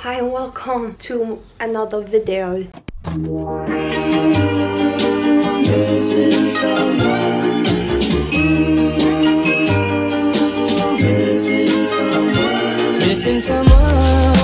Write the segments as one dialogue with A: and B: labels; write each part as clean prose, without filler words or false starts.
A: Hi and welcome to another video.
B: Missing someone.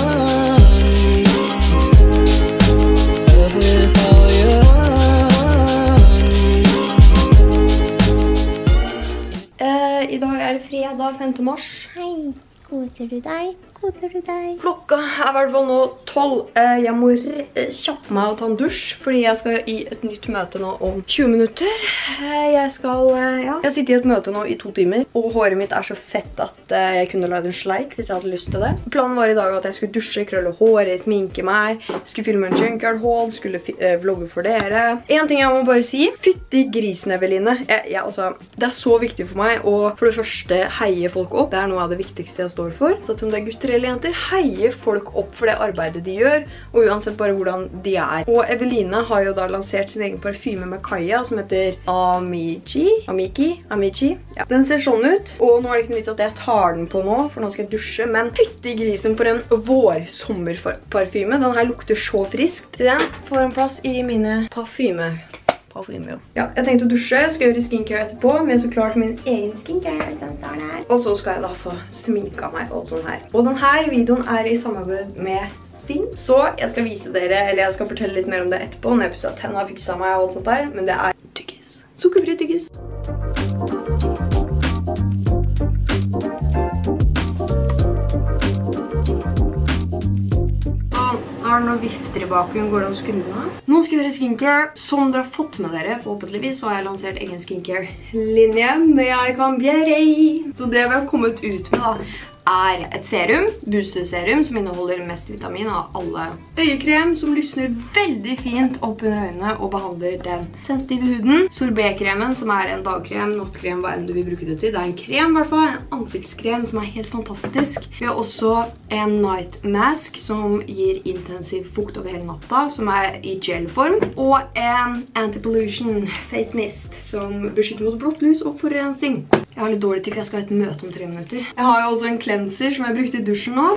A: I dag det fredag 5. mars.
C: Hei, koser du deg? Koser du deg?
A: Klokka i hvert fall nå 12. Jeg må kjappe meg og ta en dusj, fordi jeg skal i et nytt møte nå om 20 minutter. Jeg sitter i et møte nå i 2 timer, og håret mitt så fett at jeg kunne lage en sleik hvis jeg hadde lyst til det. Planen var i dag at jeg skulle dusje, krølle håret, sminke meg, skulle filme en junkyard haul, skulle vlogge for dere. En ting jeg må bare si, fytti grisen, Eveline. Altså, det så viktig for meg å for det første heie folk opp. Det noe av det viktigste jeg står for. Så om det gutter eller jenter, heier folk opp for det arbeidet de gjør, og uansett bare hvordan de Og Eveline har jo da lansert sin egen parfyme med Kaja, som heter Amiki. Ja. Den ser sånn ut, og nå det ikke noe vits at jeg tar den på nå, for nå skal jeg dusje, men fytti grisen for en vårsommerparfyme. Den her lukter så friskt. Den får en plass i mine parfyme. Ja, jeg tenkte å dusje, skal gjøre skincare etterpå, men så klart min egen skincare som står der. Og så skal jeg da få sminka meg og sånn her. Og denne videoen i samarbeid med Sing, så jeg skal vise dere, eller jeg skal fortelle litt mer om det etterpå, når jeg pusset tennene og fiksa meg og alt sånt der, men det tyggis. Sukkerfri tyggis. Nå det noen vifter i bakgrunnen, går det an å skru den av? Nå skal jeg gjøre skincare. Som dere har fått med dere, forhåpentligvis, så har jeg lansert egen skincare-linje med I Can Beauty. Så det vi har kommet ut med da, et serum, booster-serum, som inneholder mest vitamin av alle. Øyekrem som lysner veldig fint opp under øynene og behandler den sensitive huden. Sorbet-kremen, som en dagkrem, nattkrem, hva enn du vil bruke det til. Det en krem i hvert fall, en ansiktskrem som helt fantastisk. Vi har også en night mask som gir intensiv fukt over hele natta, som i gelform. Og en anti-pollution face mist som beskytter mot blått lys og forurensning. Jeg har litt dårlig tid, for jeg skal ha et møte om 3 minutter. Jeg har jo også en cleanser som jeg brukte i dusjen nå.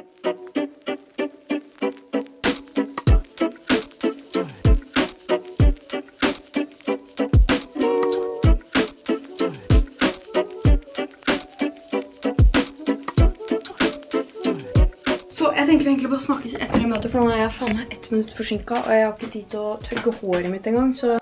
A: Så jeg tenker egentlig bare snakkes etter møtet, for nå jeg faen meg 1 minutt forsinket, og jeg har ikke tid til å tørke håret mitt en gang, så...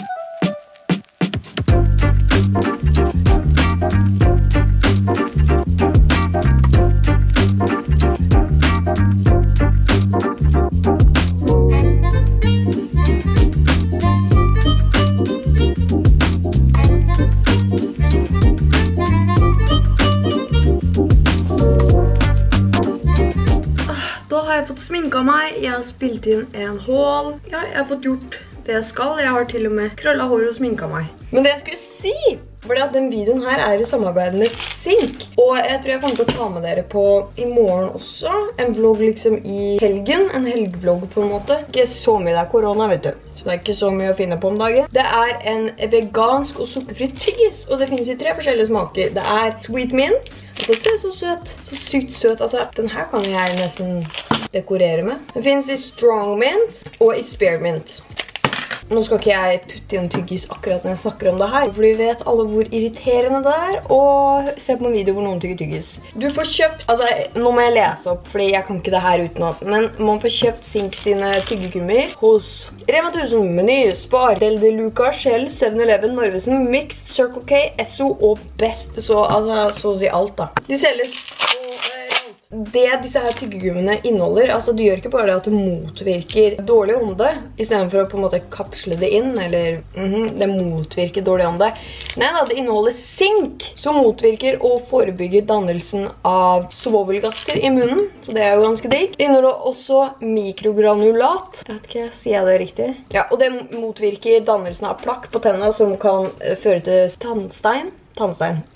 A: Jeg har fått sminket meg, jeg har spilt inn en haul. Ja, jeg har fått gjort det jeg skal. Jeg har til og med krøllet håret og sminket meg. Men det jeg skulle si, var at den videoen her i samarbeid med Sync. Og jeg tror jeg kommer til å ta med dere på i morgen også. En vlogg liksom i helgen. En helgvlogg på en måte. Ikke så mye, det korona, vet du. Så det ikke så mye å finne på om dagen. Det en vegansk og sukkerfri tyggis. Og det finnes i 3 forskjellige smaker. Det sweet mint. Altså, se så søt. Så sykt søt. Altså, den her kan jeg nesten dekorere med. Den finnes i strong mint og i spearmint. Nå skal ikke jeg putte i en tyggis akkurat når jeg snakker om det her, for vi vet alle hvor irriterende det og se på en video hvor noen tygger tyggis. Du får kjøpt, altså nå må jeg lese opp, fordi jeg kan ikke det her utenat, men man får kjøpt Sync sine tyggegummier hos Rema 1000, Meny, Spar, Del de Luca, Shell, 7-Eleven, Norvesen, Mix, Circle K, Esso og Best, så å si alt da. De selges det disse her tyggegummiene inneholder, altså det gjør ikke bare at det motvirker dårlig ånde, i stedet for å på en måte kapsle det inn, eller det motvirker dårlig ånde. Nei da, det inneholder Sync, som motvirker og forebygger dannelsen av svovelgasser i munnen, så det jo ganske digg. Det inneholder også mikrogranulat, jeg vet ikke, sier jeg det riktig? Ja, og det motvirker dannelsen av plakk på tennene, som kan føre til tannstein.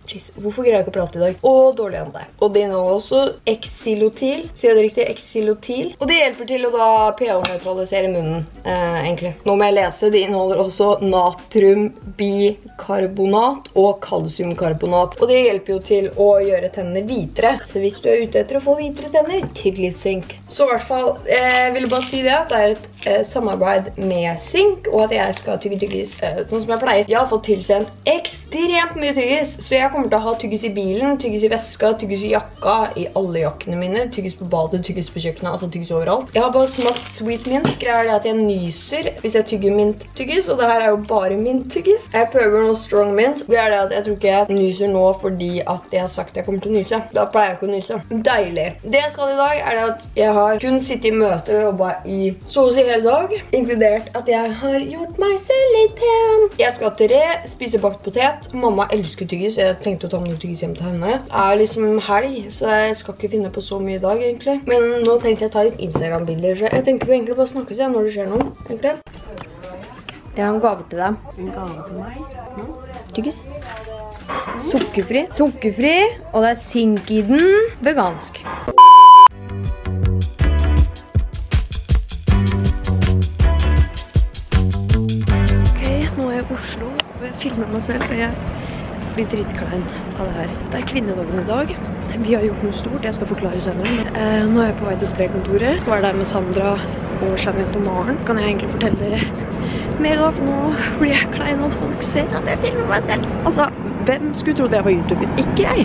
A: Jeez, hvorfor greier jeg ikke å prate i dag? Og dårlig an deg. Og det inneholder også xylotil. Sier jeg det riktig? Xylotil. Og det hjelper til å da pH-nøytralisere munnen, egentlig. Nå må jeg lese. Det inneholder også natriumbikarbonat og kalsiumkarbonat. Og det hjelper jo til å gjøre tennene hvitere. Så hvis du er ute etter å få hvitere tenner, tygg litt Sync. Så i hvert fall, jeg ville bare si det at det er et samarbeid med Sync, og at jeg skal tygge tyggis sånn som jeg pleier. Jeg har fått tilsendt ekstremt mye tyggis, så jeg kommer til å ha tyggis i bilen, tyggis i veska, tyggis i jakka, i alle jakkene mine, tyggis på badet, tyggis på kjøkkenet, altså tyggis overalt. Jeg har bare smakt sweet mint. Greier det at jeg nyser hvis jeg tygger mint-tyggis, og det her er jo bare mint-tyggis. Jeg prøver noe strong mint. Greier det at jeg tror ikke jeg nyser nå fordi at jeg har sagt at jeg kommer til å nyse. Da pleier jeg ikke å nyse. Deilig. Det jeg skal i dag er det at jeg har kun sittet i møter og jobbet i så å si hele dag, inkludert at jeg har gjort meg selv litt pen. Jeg skal til spise bakt potet. Mamma elsker tyggis. Jeg tenkte å ta med noe tyggis hjem til henne. Det er liksom helg, så jeg skal ikke finne på så mye i dag, egentlig. Men nå tenkte jeg å ta litt Instagram-bilder, så jeg tenker vi egentlig bare snakkes igjen når det skjer noe, egentlig. Jeg har en gave til deg. En gave til meg? Tyggis. Sukkerfri. Sukkerfri, og det er Sync i den. Vegansk. Oslo, jeg filmer meg selv, og jeg blir drittklein av det her. Det er kvinnedagen i dag. Vi har gjort noe stort, jeg skal forklare senere. Nå er jeg på vei til spraykontoret. Jeg skal være der med Sandra og Jeanette og Maren. Kan jeg egentlig fortelle dere mer da, for nå blir jeg klein at folk ser at jeg filmer meg selv. Altså, hvem skulle trodd jeg var YouTuber? Ikke jeg!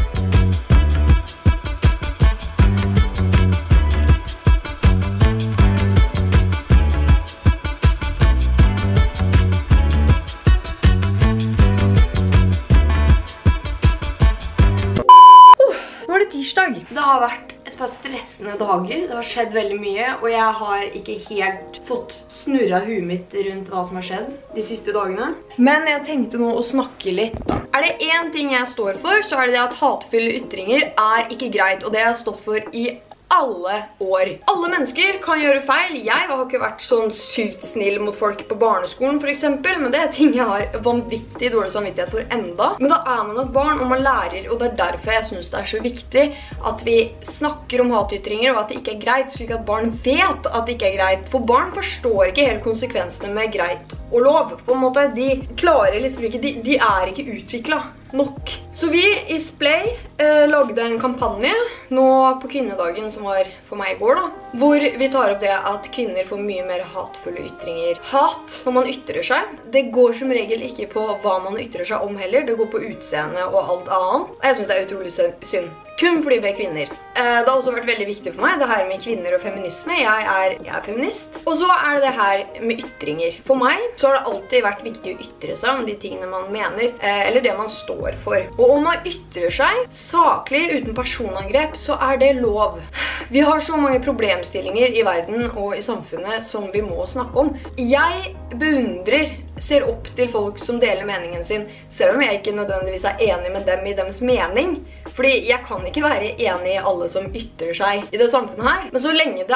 A: Det har vært et par stressende dager. Det har skjedd veldig mye, og jeg har ikke helt fått snurret huet mitt rundt hva som har skjedd de siste dagene. Men jeg tenkte nå å snakke litt da. Er det en ting jeg står for, så er det at hatefulle ytringer er ikke greit, og det har jeg stått for i alle år. Alle mennesker kan gjøre feil. Jeg har ikke vært sånn sykt snill mot folk på barneskolen for eksempel, men det er ting jeg har vanvittig dårlig samvittighet for enda. Men da er man et barn, og man lærer, og det er derfor jeg synes det er så viktig at vi snakker om hatytringer, og at det ikke er greit, slik at barn vet at det ikke er greit. For barn forstår ikke helt konsekvensene med greit og lov. På en måte, de klarer liksom ikke, de er ikke utviklet nok. Så vi i Splay lagde en kampanje nå på kvinnedagen som var for meg i går da, hvor vi tar opp det at kvinner får mye mer hatefulle ytringer. Hat når man ytrer seg, det går som regel ikke på hva man ytrer seg om heller, det går på utseende og alt annet. Og jeg synes det er utrolig synd. Kun fordi vi er kvinner. Det har også vært veldig viktig for meg, det her med kvinner og feminisme. Jeg er feminist. Og så er det det her med ytringer. For meg så har det alltid vært viktig å ytre seg om de tingene man mener, eller det man står for. Og om man ytrer seg saklig uten personangrep, så er det lov. Vi har så mange problemstillinger i verden og i samfunnet som vi må snakke om. Jeg beundrer, ser opp til folk som deler meningen sin, selv om jeg ikke nødvendigvis er enig med dem i deres mening. Fordi jeg kan ikke være enig i alle som ytrer seg i det samfunnet her. Men så lenge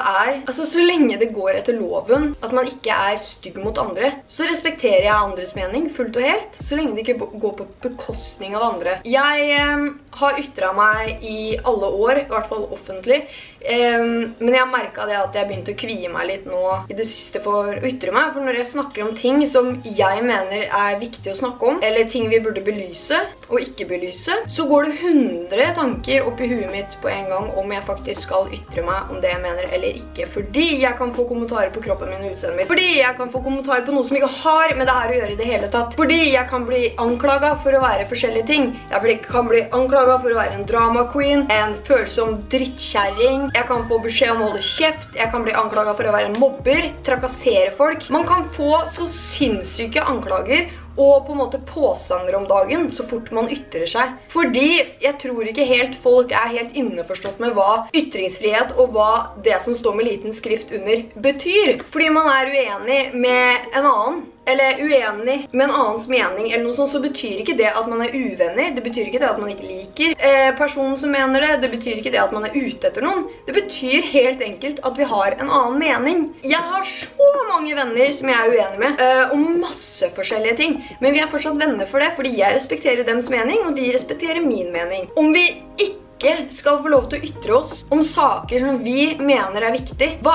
A: det går etter loven, at man ikke er stygg mot andre, så respekterer jeg andres mening fullt og helt, så lenge det ikke går på bekostning av andre. Jeg har ytret meg i alle år, i hvert fall offentlig, men jeg har merket det at jeg begynte å kvie meg litt nå i det siste for å ytre meg, for når jeg snakker om ting som jeg mener er viktig å snakke om, eller ting vi burde belyse og ikke belyse, så går det 100 tanker opp i huet mitt på en gang om jeg faktisk skal ytre meg om det jeg mener eller ikke, fordi jeg kan få kommentarer på kroppen min og utseendet mitt, fordi jeg kan få kommentarer på noe som ikke har med det her å gjøre i det hele tatt, fordi jeg kan bli anklaget for å være forskjellige ting. Jeg kan bli anklaget for å være en drama queen, en følsom drittkjerring, jeg kan få beskjed om å holde kjeft, jeg kan bli anklaget for å være en mobber, trakassere folk. Man kan få så sinnssyke anklager og på en måte påstander om dagen så fort man ytrer seg. Fordi jeg tror ikke helt folk er helt innforstått med hva ytringsfrihet og hva det som står med liten skrift under betyr. Fordi man er uenig med en annen. eller uenig med en annens mening, eller noe sånt, så betyr ikke det at man er uvenner. Det betyr ikke det at man ikke liker personen som mener det. Det betyr ikke det at man er ute etter noen. Det betyr helt enkelt at vi har en annen mening. Jeg har så mange venner som jeg er uenig med, om masse forskjellige ting. Men vi er fortsatt venner for det, fordi jeg respekterer dems mening, og de respekterer min mening. Om vi ikke skal få lov til å ytre oss om saker som vi mener er viktig, hva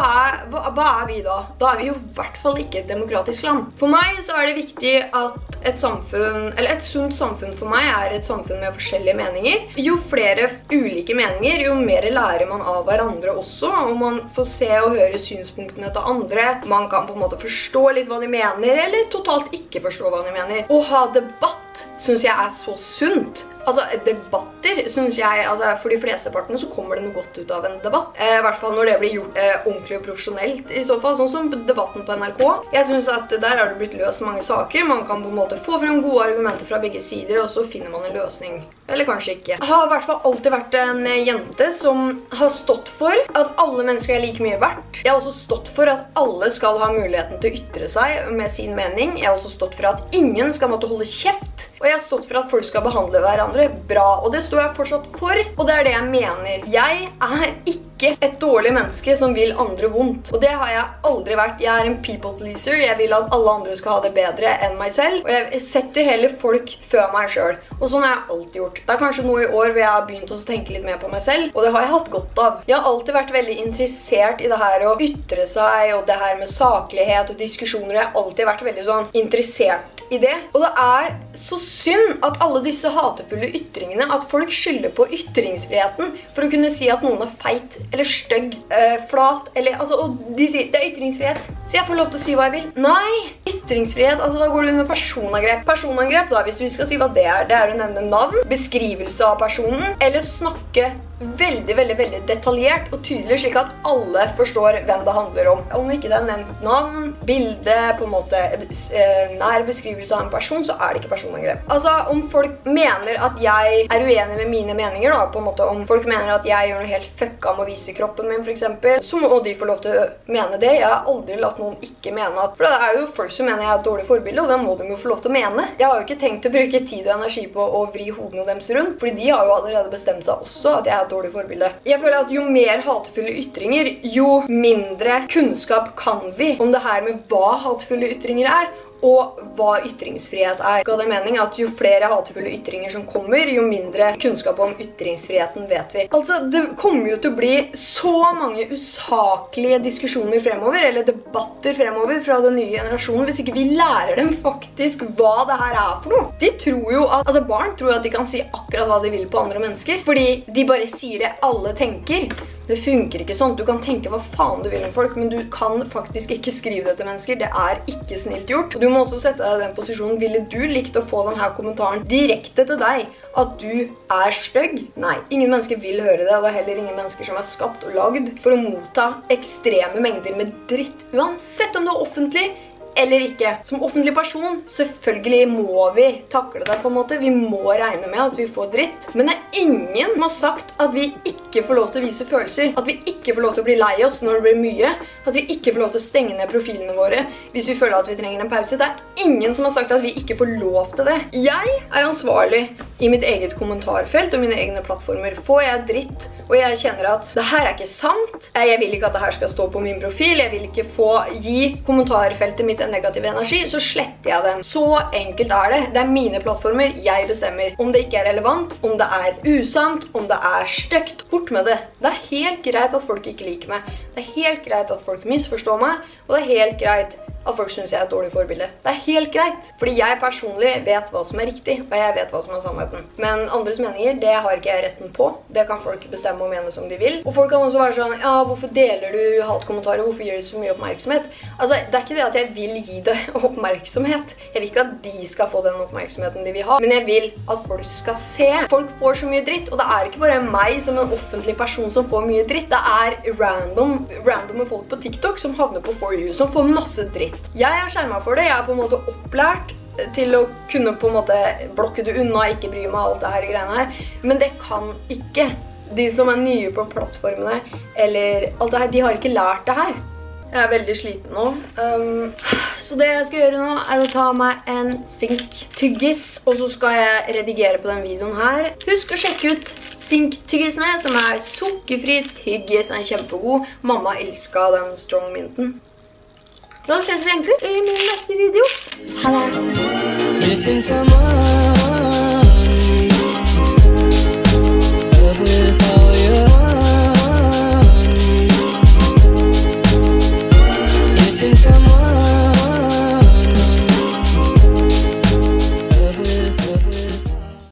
A: er vi da? Da er vi jo i hvert fall ikke et demokratisk land. For meg så er det viktig at et samfunn, eller et sunt samfunn for meg er et samfunn med forskjellige meninger. Jo flere ulike meninger, jo mer lærer man av hverandre også, og man får se og høre synspunktene til andre. Man kan på en måte forstå litt hva de mener, eller totalt ikke forstå hva de mener. Å ha debatt synes jeg er så sunt. Altså, debatter synes jeg, altså for de fleste partene så kommer det noe godt ut av en debatt. I hvert fall når det blir gjort ordentlig og profesjonelt i så fall, sånn som debatten på NRK. Jeg synes at der har det blitt løst mange saker. Man kan på en måte få frem gode argumenter fra begge sider, og så finner man en løsning. Eller kanskje ikke. Jeg har i hvert fall alltid vært en jente som har stått for at alle mennesker er like mye verdt. Jeg har også stått for at alle skal ha muligheten til å ytre seg med sin mening. Jeg har også stått for at ingen skal måtte holde kjeft. Og jeg har stått for at folk skal behandle hverandre bra, og det står jeg fortsatt for, og det er det jeg mener. Jeg er ikke et dårlig menneske som vil andre vondt, og det har jeg aldri vært. Jeg er en people pleaser, jeg vil at alle andre skal ha det bedre enn meg selv, og jeg setter heller folk før meg selv, og sånn har jeg alltid gjort. Det er kanskje noe i år hvor jeg har begynt å tenke litt mer på meg selv, og det har jeg hatt godt av. Jeg har alltid vært veldig interessert i det her å ytre seg, og det her med saklighet og diskusjoner. Jeg har alltid vært veldig sånn interessert i det, og det er så synd at alle disse hatefulle ytringene, at folk skylder på ytringsfriheten for å kunne si at noen er feit, eller stygg, flat, eller, altså, og de sier, det er ytringsfrihet, så jeg får lov til å si hva jeg vil. Nei, ytringsfrihet, altså da går det under personangrep. Personangrep da, hvis vi skal si hva det er å nevne navn, beskrivelse av personen, eller snakke veldig, veldig, veldig detaljert og tydelig, slik at alle forstår hvem det handler om. Om ikke det er nevnt navn, bilde, på en måte nær beskrivelse av en person, så er det ikke personangrep. Altså, om folk mener at jeg er uenig med mine meninger da, på en måte, om folk mener at jeg gjør noe helt fucka med å vise kroppen min, for eksempel, så må de få lov til å mene det. Jeg har aldri latt noen ikke mene at, for det er jo folk som mener jeg er et dårlig forbilde, og det må de jo få lov til å mene. Jeg har jo ikke tenkt å bruke tid og energi på å vri hodene deres rundt, fordi de har jo allerede bestemt seg også at jeg er et dårlig forbilde. Jeg føler at jo mer hatefulle ytringer, jo mindre kunnskap kan vi om det her med hva hatefulle ytringer er, og hva ytringsfrihet er. Ga det mening at jo flere hatefulle ytringer som kommer, jo mindre kunnskap om ytringsfriheten vet vi. Altså, det kommer jo til å bli så mange usaklige diskusjoner fremover, eller debatter fremover fra den nye generasjonen, hvis ikke vi lærer dem faktisk hva det her er for noe. De tror jo at, altså barn tror at de kan si akkurat hva de vil på andre mennesker, fordi de bare sier det alle tenker. Det funker ikke sånn. Du kan tenke hva faen du vil om folk, men du kan faktisk ikke skrive det til mennesker. Det er ikke snilt gjort. Og du må også sette deg i den posisjonen. Ville du likt å få denne kommentaren direkte til deg? At du er stygg? Nei, ingen mennesker vil høre det. Og det er heller ingen mennesker som er skapt og lagd for å motta ekstreme mengder med dritt. Uansett om det er offentlig eller ikke. Som offentlig person, selvfølgelig må vi takle det på en måte. Vi må regne med at vi får dritt. Men det er ingen som har sagt at vi ikke får lov til å vise følelser. At vi ikke får lov til å bli lei oss når det blir mye. At vi ikke får lov til å stenge ned profilene våre hvis vi føler at vi trenger en pause. Det er ingen som har sagt at vi ikke får lov til det. Jeg er ansvarlig i mitt eget kommentarfelt og mine egne plattformer. Får jeg dritt, og jeg kjenner at det her er ikke sant, jeg vil ikke at det her skal stå på min profil, jeg vil ikke få gi kommentarfeltet mitt en negativ energi, så sletter jeg dem. Så enkelt er det. Det er mine plattformer, jeg bestemmer. Om det ikke er relevant, om det er usant, om det er stygt, bort med det. Det er helt greit at folk ikke liker meg. Det er helt greit at folk misforstår meg, og det er helt greit at folk synes jeg er et dårlig forbilde. Det er helt greit, fordi jeg personlig vet hva som er riktig, og jeg vet hva som er sannheten. Men andres meninger, det har ikke jeg retten på. Det kan folk bestemme og mene som de vil. Og folk kan også være sånn, ja, hvorfor deler du hatkommentarer? Hvorfor gir du så mye oppmerksomhet? Altså, det er ikke det at jeg vil gi det oppmerksomhet. Jeg vil ikke at de skal få den oppmerksomheten de vil ha, men jeg vil at folk skal se. Folk får så mye dritt, og det er ikke bare meg som en offentlig person som får mye dritt. Det er random folk på TikTok som havner på For You, som får masse dritt. Jeg er skjermet for det, jeg er på en måte opplært til å kunne på en måte blokke det unna, ikke bry meg alt det her greiene her, men det kan ikke de som er nye på plattformene, eller alt det her, de har ikke lært det her. Jeg er veldig sliten nå. Så det jeg skal gjøre nå er å ta meg en Sink-tyggis, og så skal jeg redigere på den videoen her. Husk å sjekke ut Sink-tyggisene, som er sukkerfri tyggis, er kjempegod. Mamma elsket den strong minten. Da ses vi egentlig i min neste video. Ha det!